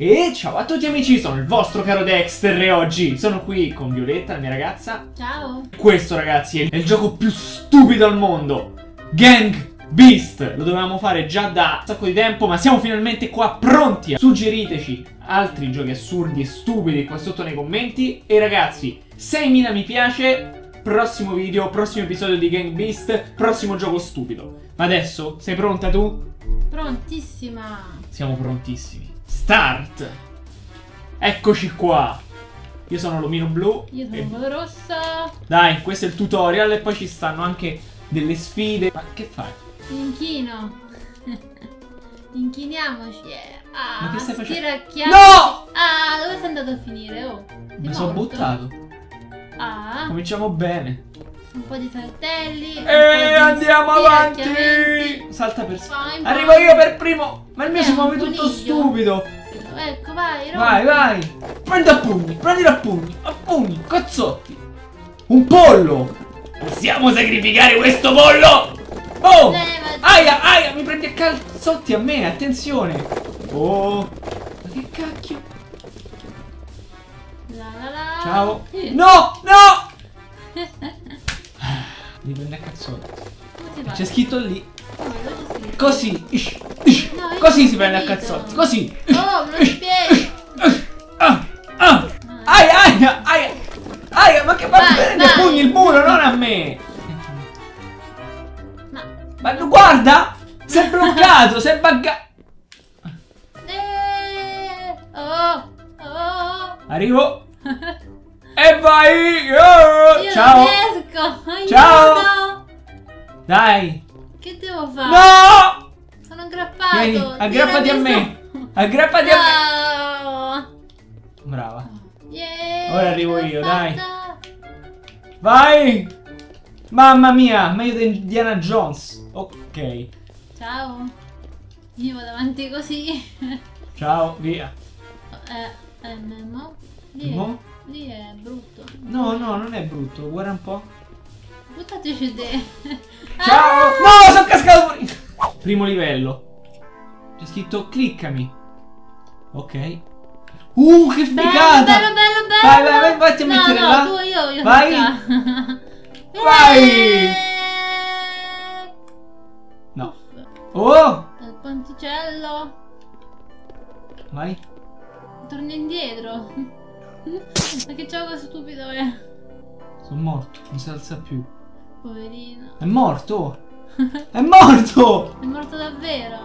E ciao a tutti amici, sono il vostro caro Dexter e oggi sono qui con Violetta, la mia ragazza. Ciao. Questo ragazzi è il gioco più stupido al mondo, Gang Beast. Lo dovevamo fare già da un sacco di tempo, ma siamo finalmente qua pronti. Suggeriteci altri giochi assurdi e stupidi qua sotto nei commenti. E ragazzi, 6.000 mi piace, prossimo video, prossimo episodio di Gang Beast, prossimo gioco stupido. Ma adesso, sei pronta tu? Prontissima. Siamo prontissimi. Start! Eccoci qua. Io sono l'omino blu. Io sono quello rossa. Dai, questo è il tutorial e poi ci stanno anche delle sfide. Ma che fai? Mi inchino. Inchiniamoci. Ma che stai facendo? Stiracchiamo. No! Ah, dove sei andato a finire? Oh, Mi sono buttato. Ah, Cominciamo bene. un po' di saltelli. E andiamo avanti. Salta per Arrivo io per primo. Ma il mio si muove tutto stupido. Ecco, vai, vai, vai. Prendi a pugni, prendilo a pugni, cazzotti. Un pollo. Possiamo sacrificare questo pollo? Oh! Aia, aia, mi prendi a calzotti a me, attenzione. Oh, ma che cacchio. Ciao. No, no. Mi prende a cazzotti. C'è scritto lì. Così. No, così si prende a cazzotti. Così. Oh, non spieghi. Aia, aia, aia. Aia, ma che va a prendere a pugni il muro, non a me. Ma guarda! Si è bloccato, si è buggato. Arrivo. E vai. Ciao. Riesco. Ciao. Dai. Che devo fare? No. Sono aggrappato. Vieni, aggrappati a me. Aggrappati a me. Brava. Yeah, ora arrivo io, dai. Vai. Mamma mia, meglio di Indiana Jones. Ok. Ciao. Io vado avanti così. Ciao, via. Memo. Lì è brutto. No, no, non è brutto. Guarda un po'. Buttateci te. Ciao. No, sono cascato fuori. Primo livello. C'è scritto cliccami. Ok. Che figata. Bello, bello, bello. Vai, vai, vai, vatti a mettere là. No, io vai. Vai. No. Oh. Il ponticello. Vai. Torna indietro. Ma che gioco stupido è? Sono morto, non si alza più. Poverino. È morto. È morto. È morto davvero.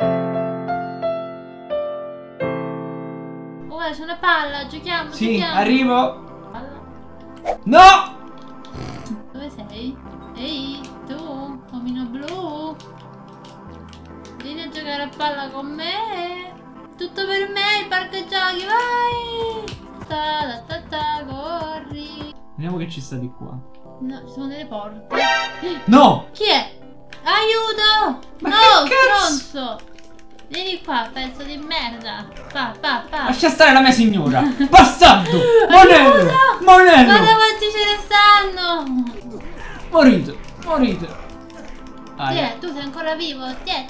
Oh, guarda, c'è una palla, giochiamo. Sì, giochiamo. arrivo. Palla. No. Dove sei? Ehi, tu, omino blu. Vieni a giocare a palla con me. Tutto per me, il parco giochi, vai. Corri. Vediamo che ci sta di qua. No, ci sono delle porte. No. Chi è? Aiuto! Ma no, che cazzo? stronzo! Vieni qua, pezzo di merda! Pa. Lascia stare la mia signora! Bastardo! Monello! Monello! Guarda quanti ce ne stanno! Morite! Morite! Tiè, tu sei ancora vivo! Tiè!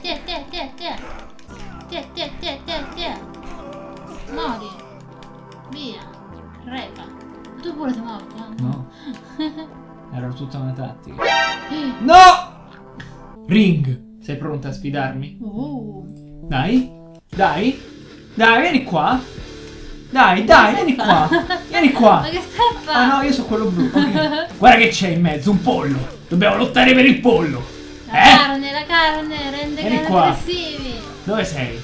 Mori! Via! Crepa! Tu pure sei morto? No! Era tutta una tattica. No! Ring! Sei pronta a sfidarmi? Dai! Dai! Dai, vieni qua! Dai, vieni qua! Vieni qua! Ma che stai a fare? Ah no, io sono quello blu. Okay. Guarda che c'è in mezzo, un pollo! Dobbiamo lottare per il pollo! La carne rende vieni cani qua. aggressivi! Dove sei?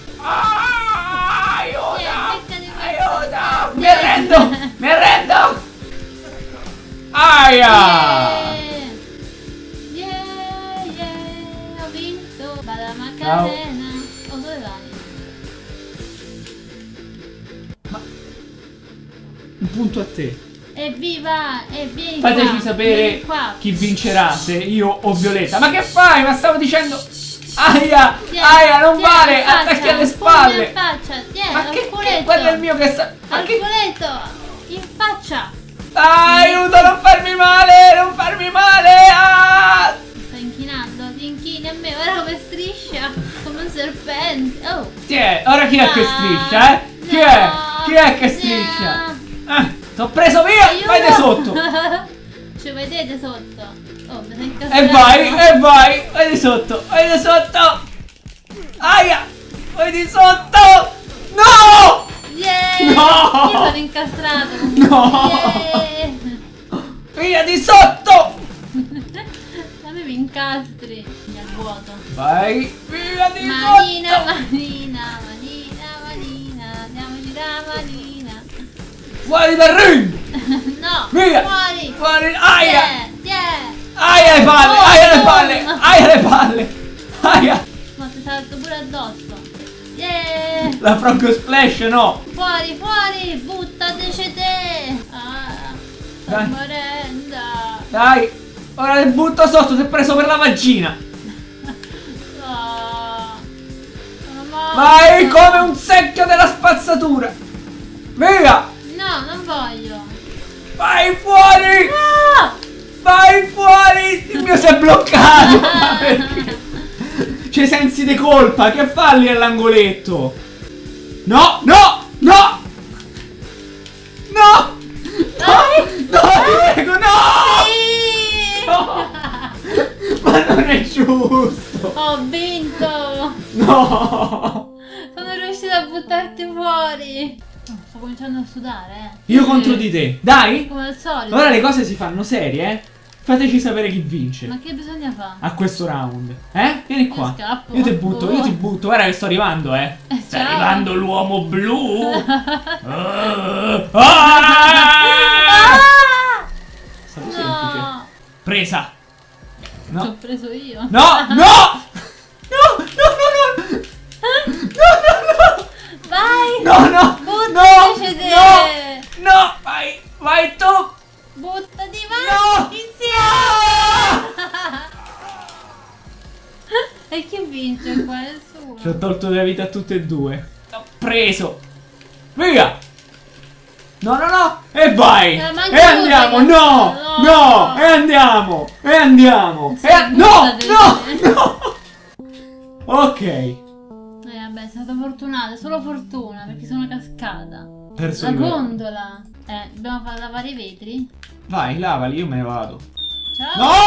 Aiuto! Mi arrendo! Mi arrendo! Aia! Yeah, ho vinto! Vado a Macarena! Oh, dove vai? Ma... un punto a te. Evviva! E vieni Fateci qua, sapere vieni qua. chi vincerà, se io o Violetta. Ma che fai? Ma stavo dicendo... Aia! Aia, non vale! Attacchi alle spalle! In faccia! Tieni, ma che quello è il mio che sta... Ma che culetto! In faccia! Aiuto, non farmi male! Non farmi male! Ah! Mi sta inchinando, ti inchini a me, ora come striscia! Come un serpente! Oh! Tiè, ora chi è che striscia, eh? Chi Chi è? Chi è che striscia? T'ho preso via! Vai di sotto! Ci vedete sotto? Oh, mi sei E incastrato. vai! Vai di sotto! Vai di sotto! Aia! Vai di sotto! No! Yeah! No! Io sono incastrato. No! Yeah! Via di sotto! A me mi incastri nel vuoto. Vai! Via di Manina, sotto! manina, manina, manina. Andiamoci la manina. Fuori dal ring! No! Via! Fuori! Fuori! Aia! Yeah! Aia le palle! Oh, Aia le no. palle! Aia le palle! Aia! Ma ti salto pure addosso. Yeah! La frog splash no! Fuori, fuori! Buttateci te! Sto Dai. morendo! Dai! Ora le butto sotto, ti ho preso per la vagina! No! Sono morta! Vai come un secchio della spazzatura! Via! No, non voglio! Vai fuori! No! Vai fuori! Il mio si è bloccato! Ma perché? C'è i sensi di colpa! Che fa lì all'angoletto? No! No! No! No! Dai! No! Ti prego, no! Sì! No! Ma non è giusto! Ho vinto! No! Sono riuscita a buttarti fuori! Oh, sto cominciando a sudare, Io contro di te! Dai! Come al solito! Ora le cose si fanno serie, eh? Fateci sapere chi vince Ma che bisogna fare? a questo round. Vieni qua. scappo. Io ti butto, io ti butto. Guarda che sto arrivando, Sta ciao. arrivando l'uomo blu. Ah! È stato semplice. No! Presa. Ci ho No. preso io! No, no! No, no, no, no. Vai! No, no, no. Buttaci te! No, no, vai, vai tu. Buttati, vai! No! Insieme! E chi vince qua? Nessuno! Ci ho tolto la vita a tutte e due. L'ho preso. Via. No, no, no. E vai. manca E andiamo. lui, No, no. no. E andiamo. E andiamo. Sì, No, buttate. no, no. Ok. Vabbè, è stata fortunata, solo fortuna, perché sono cascata. Perso La il gol. gondola! Dobbiamo far lavare i vetri? Vai, lavali, io me ne vado. Ciao! No!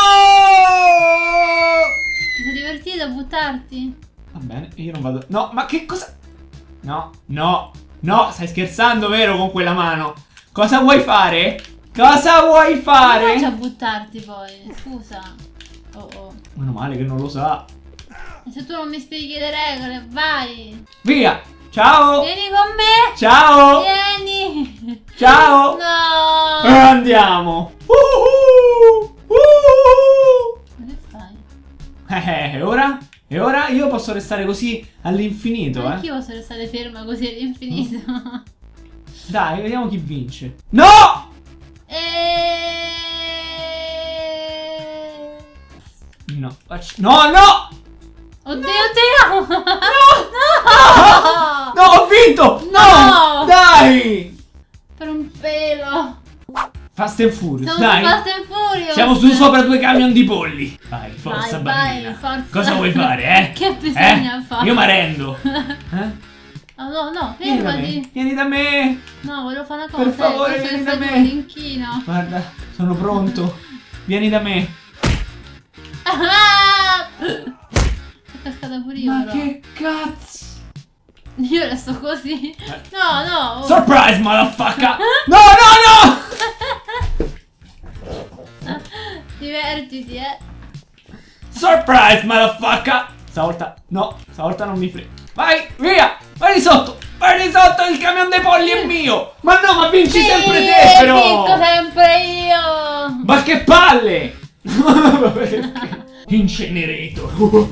Ti sei divertito a buttarti? Va bene, io non vado. No, ma che cosa? No, no, no, stai scherzando, vero, con quella mano? Cosa vuoi fare? Cosa vuoi Come faccio a fare? buttarti poi? Scusa. Oh oh. Meno male che non lo sa. E se tu non mi spieghi le regole, vai! Via! Ciao! Vieni con me! Ciao! Vieni! Ciao! No! Andiamo! Ma che fai? E ora? E ora io posso restare così all'infinito, Anch'io posso restare ferma così all'infinito. Dai, vediamo chi vince. No! No, no, no! Oddio, oddio! No! No, ho vinto! No! Dai! Per un pelo! Fast and Furious, Siamo dai! su Fast and Furious! Siamo su sopra due camion di polli! Vai, forza vai, bambina! forza. Cosa vuoi fare, eh? Che bisogna fare? Io mi arrendo! Eh? Oh, no, no, Vieni da me! fermati! Vieni da me! No, volevo fare una cosa. Per favore, questo vieni è da stato me. un inchino. Guarda, sono pronto! Vieni da me! Ah! Sono cascata pure io, Ma però. che cazzo! Io resto così. No, no. Oh. Surprise, motherfucker! No, no, no! Divertiti, Surprise, motherfucker! Stavolta, no, stavolta non mi frega. Vai, via! Vai di sotto! Vai di sotto, il camion dei polli è mio! Ma no, ma vinci sempre te, però! vinco sempre io! Ma che palle! Incenerator!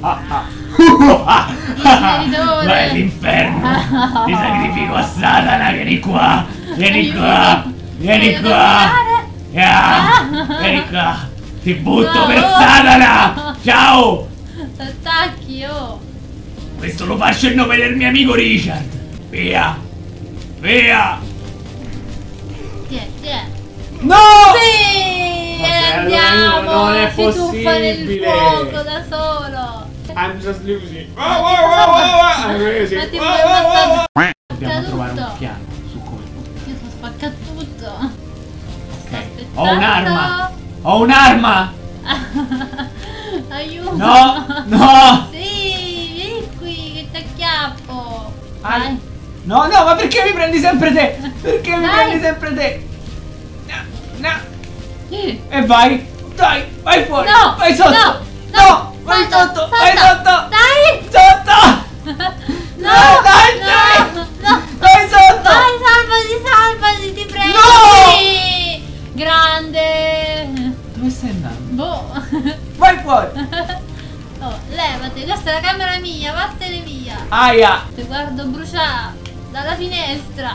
Inceneritore! Vai all'inferno! Ti sacrifico a Satana, vieni qua! Vieni qua! Vieni qua! Vieni qua! Ti butto No. per Satana! Ciao! Attacchi, oh! Questo lo faccio in nome del mio amico Richard! Via! Via! Tiè! No! Sì! Vabbè, Andiamo! allora non è si tuffa nel possibile. fuoco da solo! I'm just losing. Ma ti vuoi ammazzare? dobbiamo trovare un tutto. piano su come buttare. Io sto spaccando tutto. Sto Ok. aspettando. Ho un'arma! Ho un'arma! Aiuto! No! No! Sì, vieni qui che ti acchiappo. Ai. Vai. No, no, ma perché mi prendi sempre te? Perché mi Dai. prendi sempre te? No, no. Sì. E vai! Dai, vai fuori! No, Vai sotto! no, No! Vai salta, sotto! Vai salta. sotto! Dai! Sotto! No! dai, no, dai. no. Vai sotto! Vai, salvati, ti prego! No! Sì. Grande! Dove stai andando? Boh! Vai fuori! Oh, levati, questa è la camera mia, vattene via! Aia! Ti guardo bruciare dalla finestra!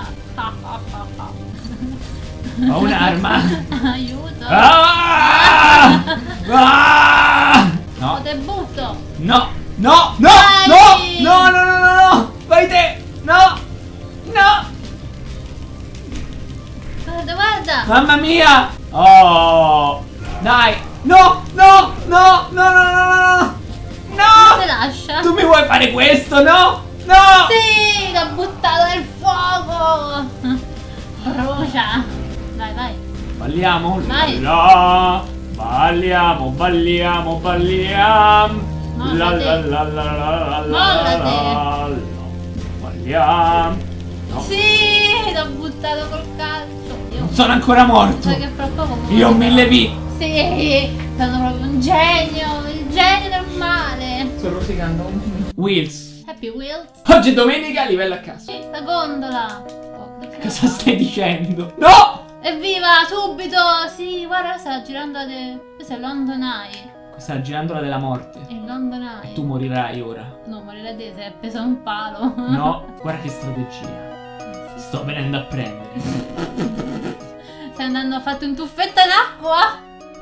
Ho un'arma! Aiuto! Ah! Ah! Oh, No! te butto! No! No! No! Vai! No! No! No! No! No! No! Vai te! No! No! Guarda, guarda! Mamma mia! Oh! Dai! No! No! No! No! No! No! Ti No! lascia? Tu mi vuoi fare questo? No! No! Sì! L'ho buttato nel fuoco! Brucia! Vai, vai! Balliamo! Vai. La, balliamo! Balliamo! Balliamo! La Mollate. la la la la la Mollate. la. Balliamo! No. Sì! L'ho buttato col calcio! Io Non sono ancora morto! sai che fra poco muoio. Io ho 1000 vite! Sì! Sono proprio un genio! Il genio del male! Sto rosicando. Wheels. Happy Wheels! Oggi è domenica, livello a caso. Sì, la gondola! Oh, che Cosa cosa? stai dicendo? No! Evviva! Subito! Sì, guarda, sta girando questo è London Eye. Sta girando la della morte. È London Eye. E tu morirai ora. No, morirà te, sei appeso a un palo. No, guarda che strategia. Sto venendo a prendere. Stai andando a fare un tuffetto in acqua?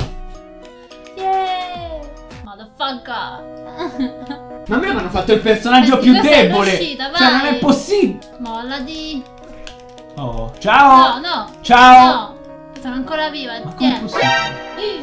Yeah! Motherfucker! Ma a me mi hanno fatto il personaggio Senti, più questa è debole. l'uscita, Cioè, non vai. è possibile. Mollati! Oh, ciao. No, no! Ciao. No! Sono ancora viva, Ma come è tieni. possibile?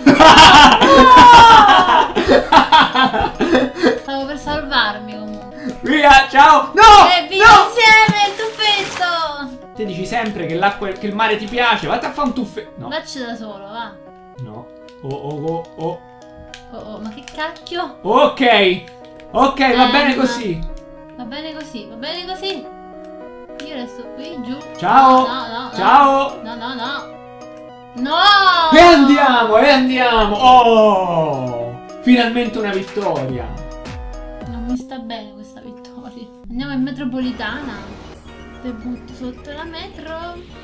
Stavo per salvarmi comunque. Via, ciao. No! E via No! insieme il tuffetto! Te dici sempre che l'acqua, che il mare ti piace. Vatti a fare un tuffetto. No. Vacci da solo, va. No. Oh, oh, oh, oh. Oh, ma che cacchio? Ok. Ok, va bene ma- così. Va bene così, va bene così. Io resto qui, giù. Ciao. No, no, no. Ciao. No, no, no. No! E andiamo, e andiamo. Oh! Finalmente una vittoria. Non mi sta bene questa vittoria. Andiamo in metropolitana. Te butto sotto la metro.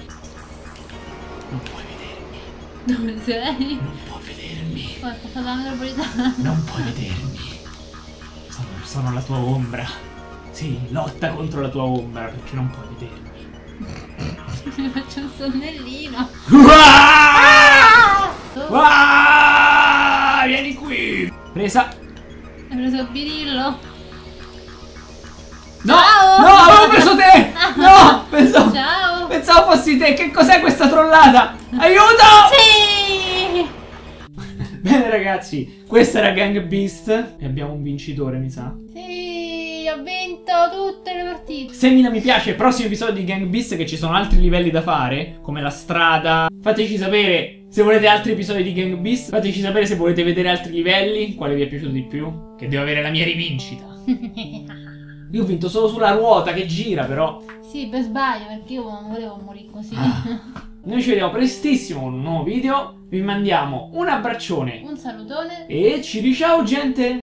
Non puoi vedermi. Dove sei? Non puoi vedermi. Poi ho passato la metropolitana. Non puoi vedermi. Sono la tua ombra. Sì, lotta contro la tua ombra perché non puoi vedermi. Mi faccio un sonnellino. Uah! Oh, Uah! Vieni qui. Presa. hai preso il birillo? No! Ciao! No, avevo preso te! No! Ciao! Pensavo fossi te. Che cos'è questa trollata? Aiuto! Sì! Bene ragazzi, questa era Gang Beast e abbiamo un vincitore, mi sa. Sì, ho vinto tutte le partite. Segni mi piace, prossimo episodio di Gang Beast, che ci sono altri livelli da fare, come la strada. Fateci sapere se volete altri episodi di Gang Beast. Fateci sapere se volete vedere altri livelli, quale vi è piaciuto di più. Che devo avere la mia rivincita. Io ho vinto solo sulla ruota che gira, però. Sì, per sbaglio, perché io non volevo morire così. Noi ci vediamo prestissimo con un nuovo video. Vi mandiamo un abbraccione Un salutone. e ci diciamo gente.